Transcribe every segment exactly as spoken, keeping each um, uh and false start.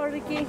door, Ricky.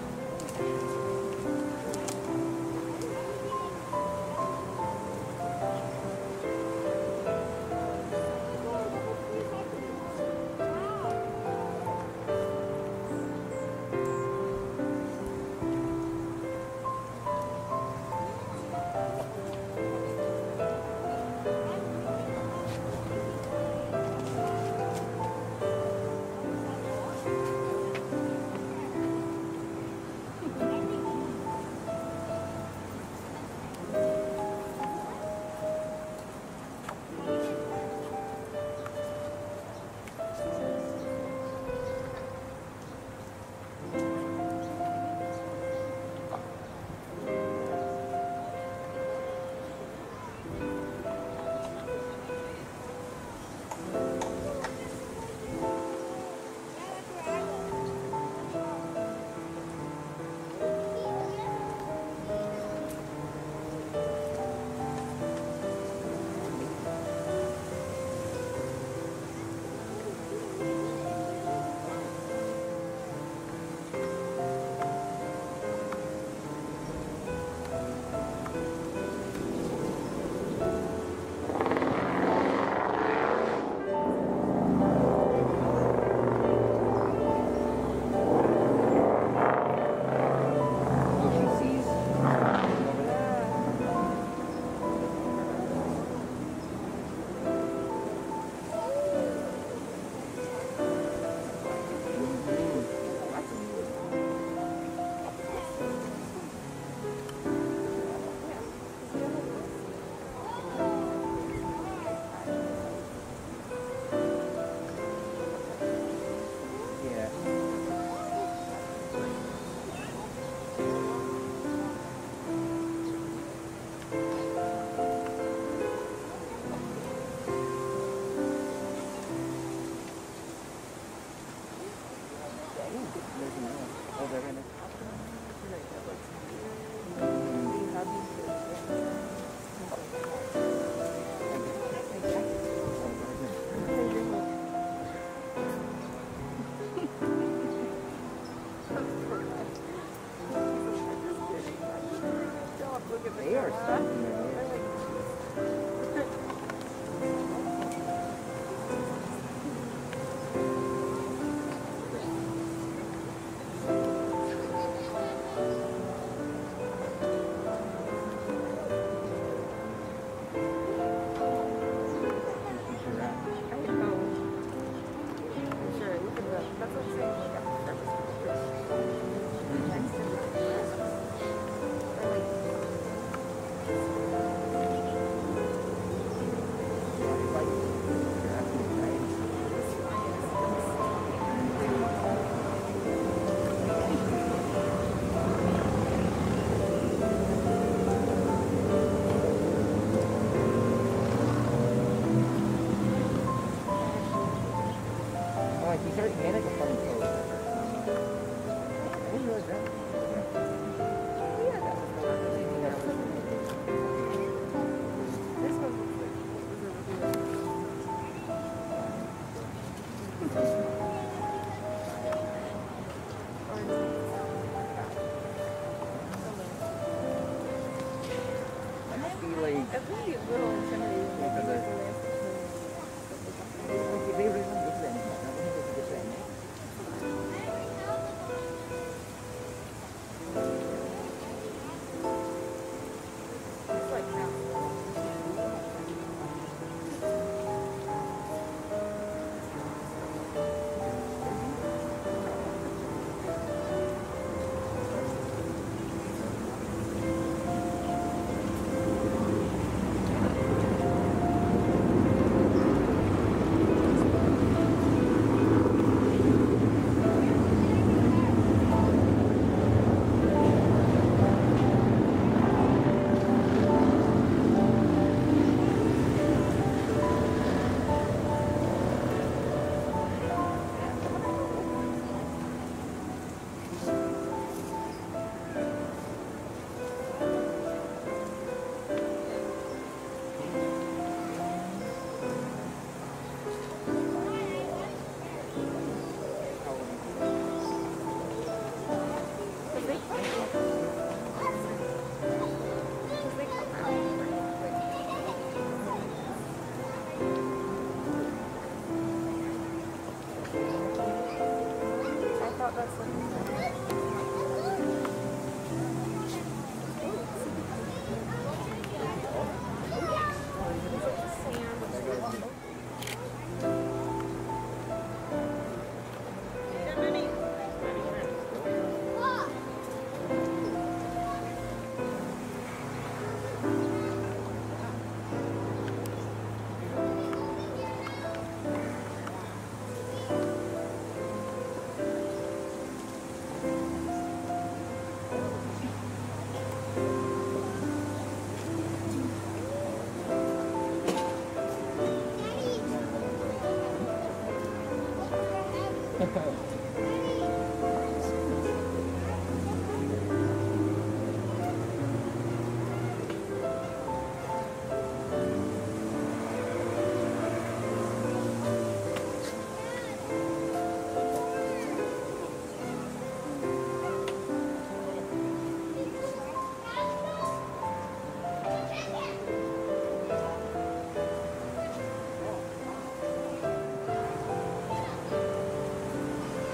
They are stuck in there. He's already made like a funny pose. I didn't realize that. Yeah, that was the one. This one looks I must be like... It's really a little intimidating. Because I... They really don't go to that anymore. あ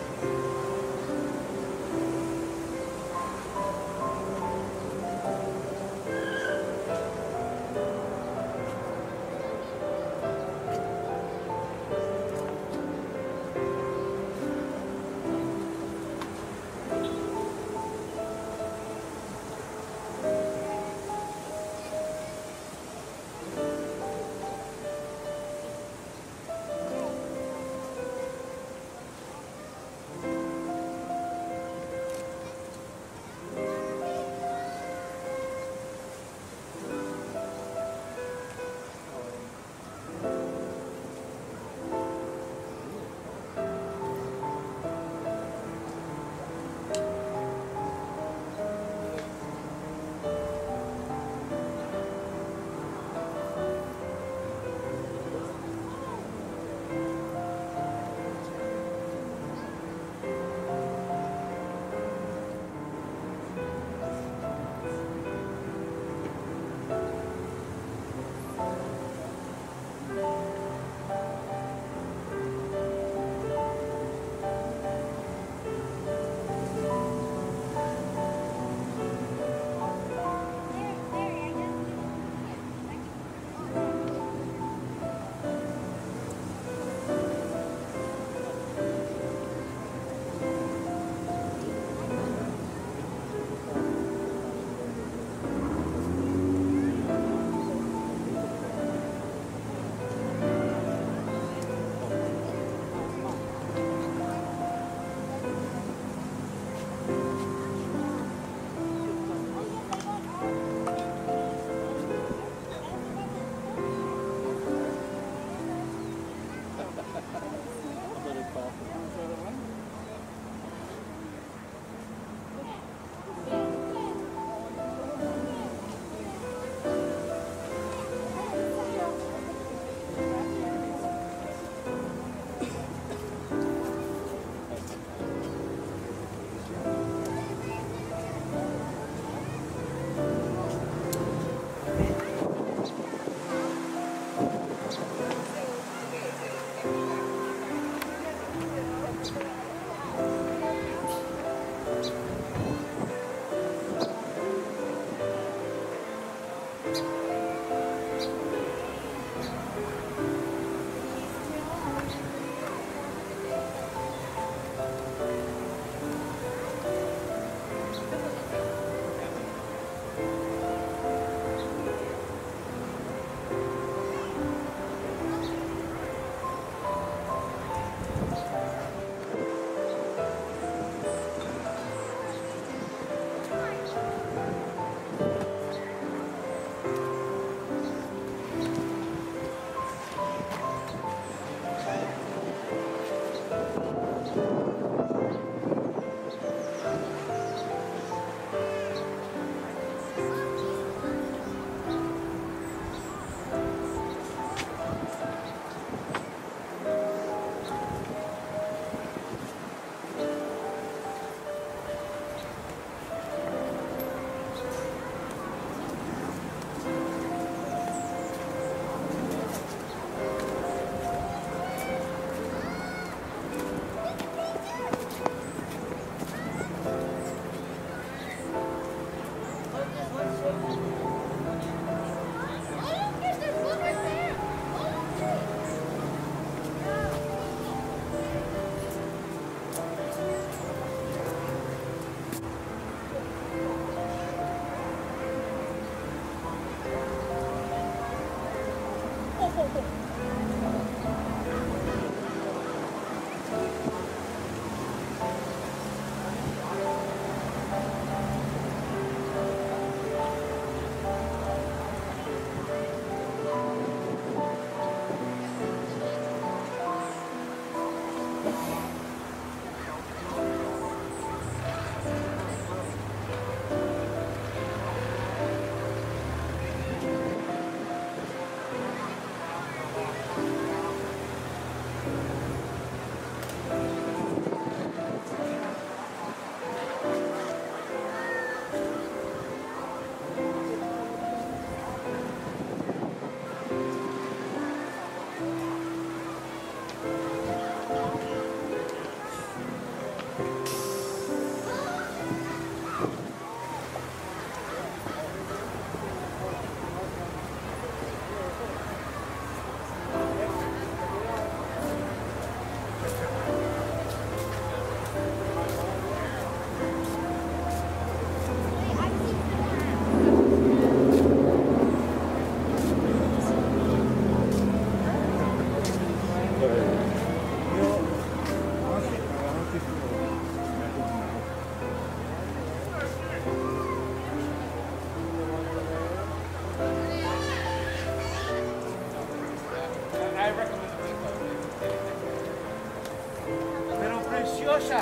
Rosa.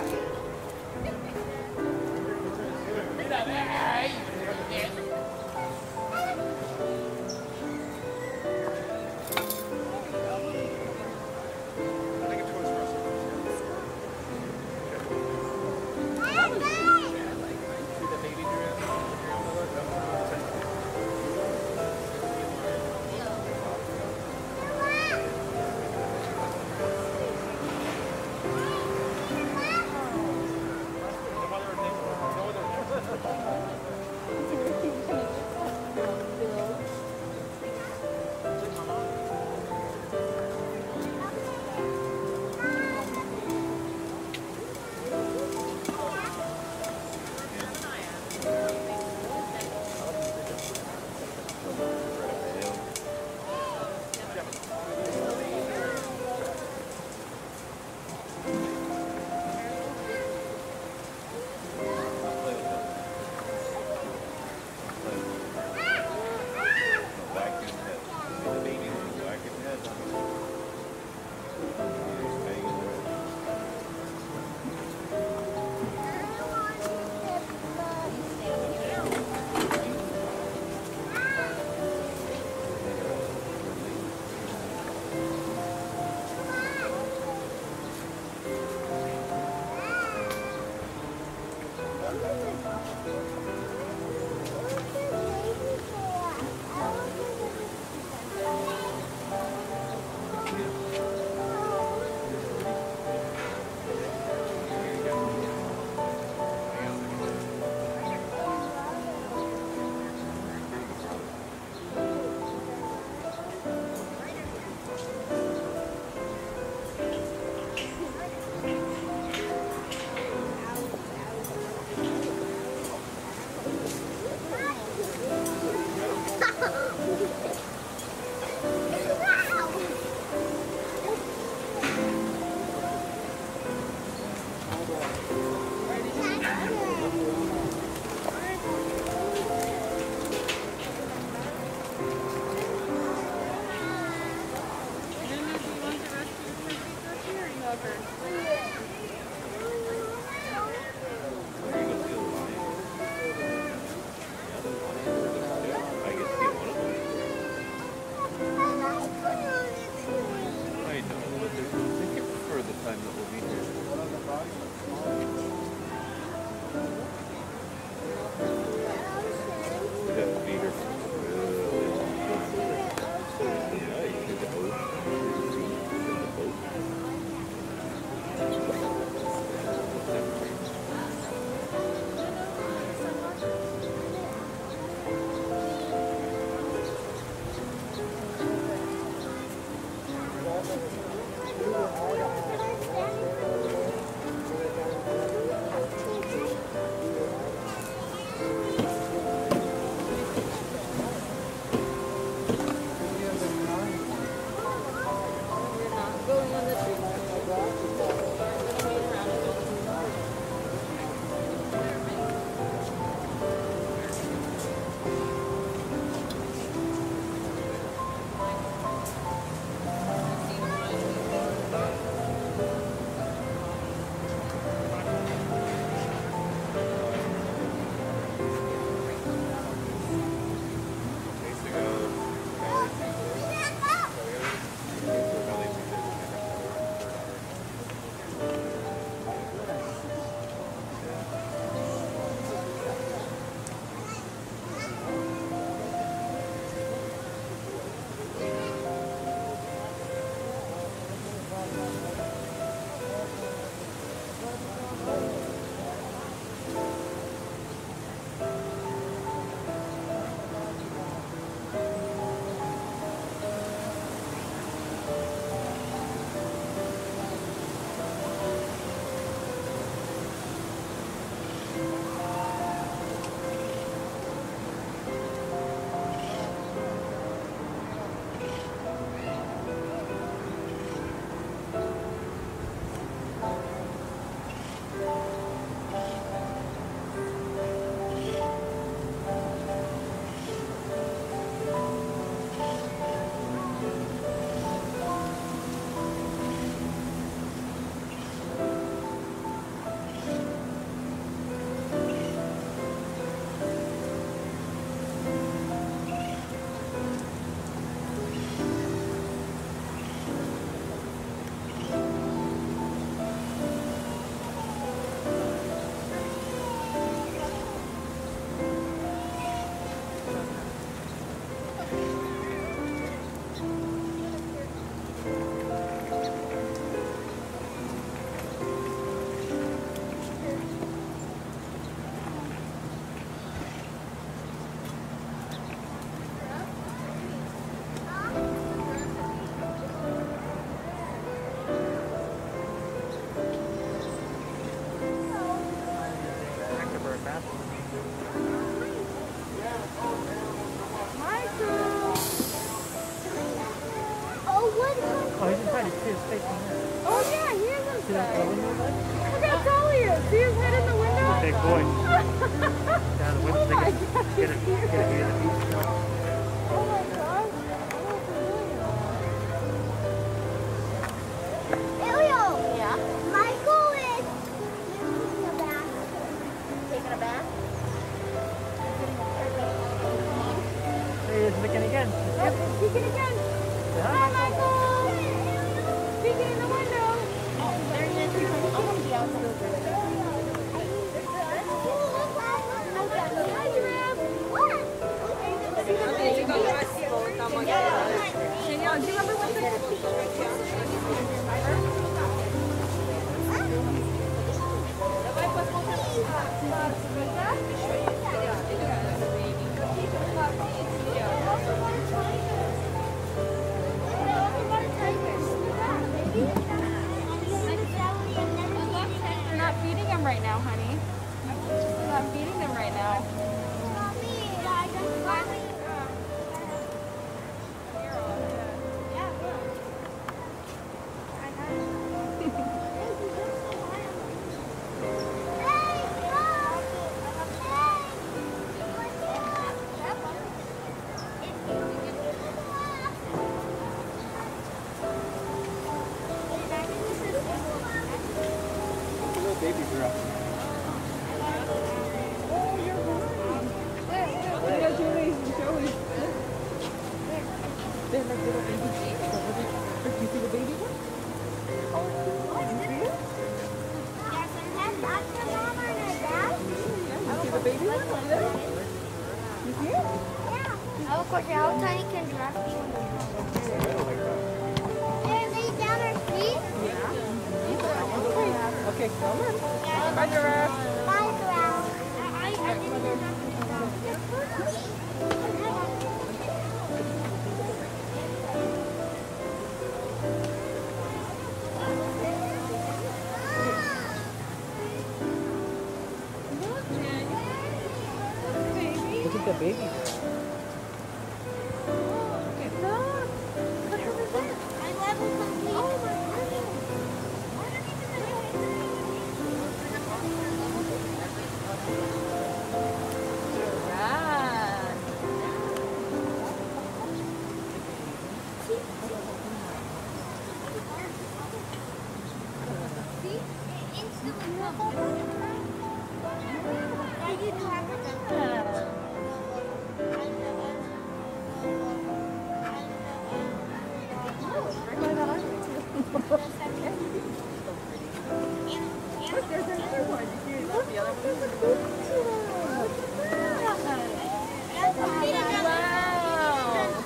Mira, ve ahí. Look how tall he is. See his head in the window? Big boy. Down the window. Oh my Get a, God. get a, get a view of the beach. Oh my gosh. Oh, for real. Ariel, Yeah? Michael is taking a bath. Taking a bath? Hey, it's Mickey again. Yep, it's peeking again. Hi, Michael. Peeking in the window. Oh, there he is. I'm going to be out there. Hi, Giraffe. Danielle, do you remember what They're not feeding them right now, honey. They're not feeding them right now. Little baby giraffe. Oh, you're right. There, there. Joey's, Joey's. They're like little baby sheep. Do you see the baby one? Oh, you see it? Yeah, sometimes that's the mom or the dad. You see the baby one over there? You see it? Yeah. I have a question. How tiny can giraffe be when they're They lay down their feet? Okay, come on. Bye, Giraffe. Bye, giraffe. I, I didn't know Look at the baby giraffe. I level complete. Oh my Look, there's another one. You see the other one? Wow.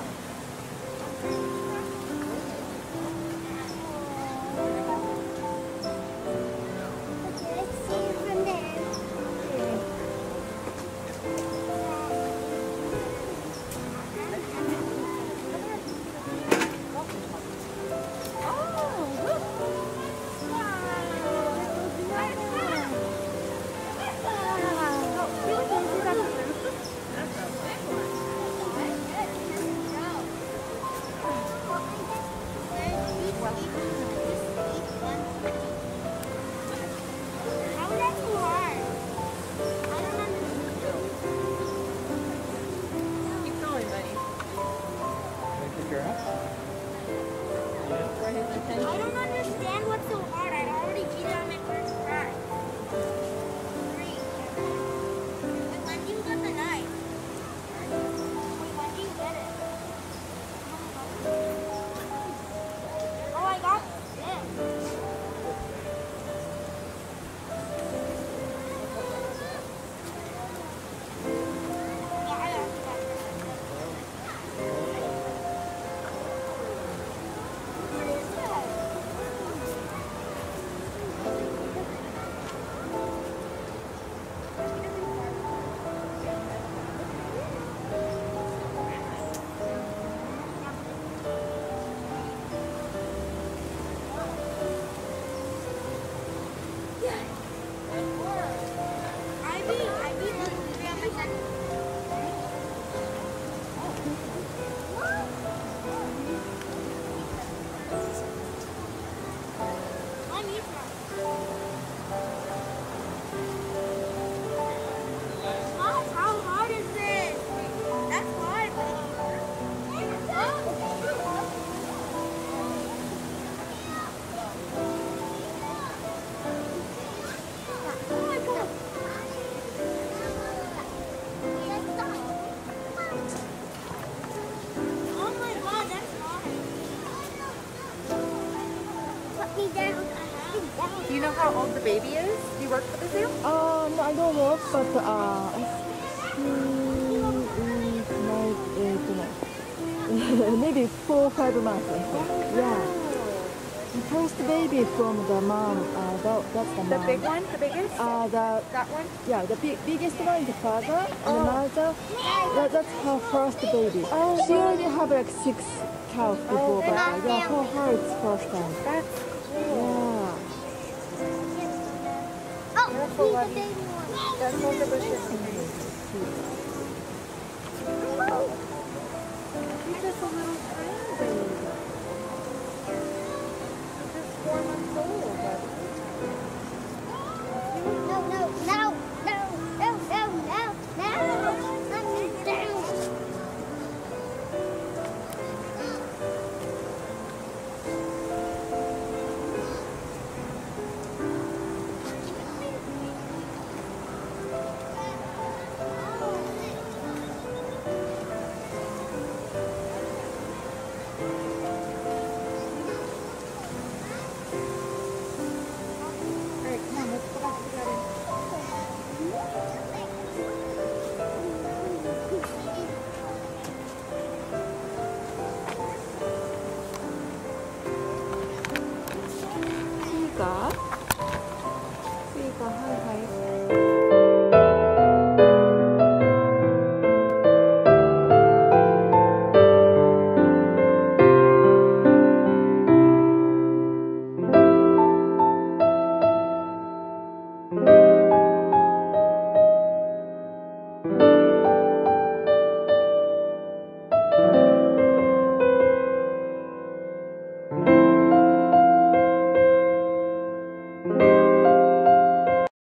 Let's see from there. Mom, how hard is this? That's hard, buddy. Oh my God. Oh my God, that's hard. Put me down. Do you know how old the baby is? Do you work for the zoo? Uh, no, I don't work, but uh, I think it's like eight months. Maybe four or five months. I think. Yeah. The first baby from the mom. Uh, that, that's the The mom. big one? The biggest? Uh, the That one? yeah, the big, biggest one is the father and the Oh. mother. That, that's her first baby. Oh, She already have like six cows before, but uh, and yeah, for her it's first time. That's cool. Yeah. Oh, Careful, he's the buddy. baby one. That's all the bushes. He's just a little tiny baby. He's just four months old, but No, no, no, no, no, no, no, no. Let me down. alright, come on, let's go back to the garden. Suga. Suga has